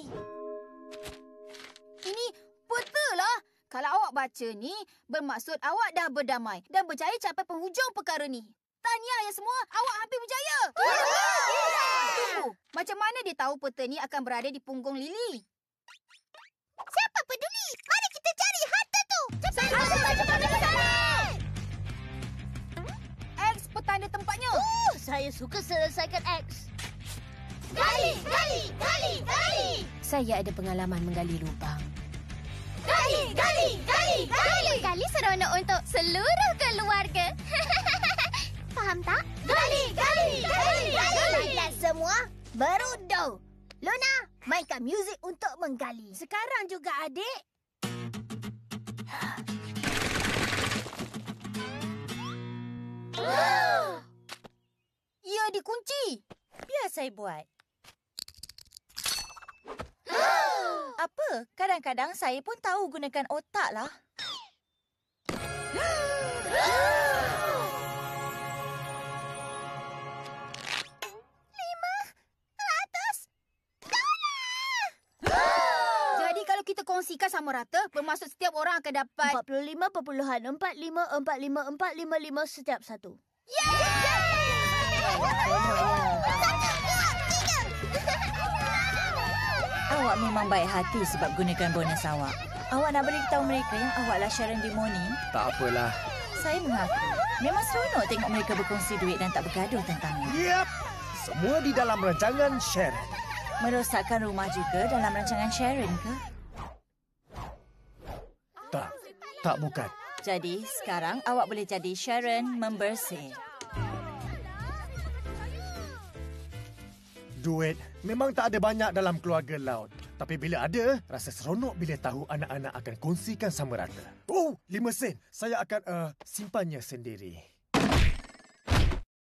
Ini peta lah. Kalau awak baca ni, bermaksud awak dah berdamai dan berjaya capai penghujung perkara ni. Tahniah ya semua, awak hampir berjaya. Tunggu, macam mana dia tahu peta ni akan berada di punggung Lily? Siapa peduli? Mari kita cari harta tu. Cepat. X petanda tempatnya. Saya suka selesaikan X. Gali. Saya ada pengalaman menggali lubang. Gali seronok untuk seluruh keluarga. Faham tak? Gali. Baiklah semua, berundo. Luna, mainkan muzik untuk menggali. Sekarang juga, adik. Ia dikunci. Biar saya buat. Apa? Kadang-kadang saya pun tahu gunakan otak lah. Jadi kalau kita kongsikan sama rata, bermaksud setiap orang akan dapat 45.4545455 setiap satu. Awak memang baik hati sebab gunakan bonus awak. Awak nak beritahu mereka yang awaklah Sharon Dimoni? Tak apalah. Saya mengaku. Memang seronok tengok mereka berkongsi duit dan tak bergaduh tentangnya. Yap. Semua di dalam rancangan Sharon. Merosakkan rumah juga dalam rancangan Sharon ke? Tak bukan. Jadi, sekarang awak boleh jadi Sharon membersih. Duit memang tak ada banyak dalam keluarga Laut. Tapi bila ada, rasa seronok bila tahu anak-anak akan kongsikan sama rata. Oh, 5 sen. Saya akan simpannya sendiri.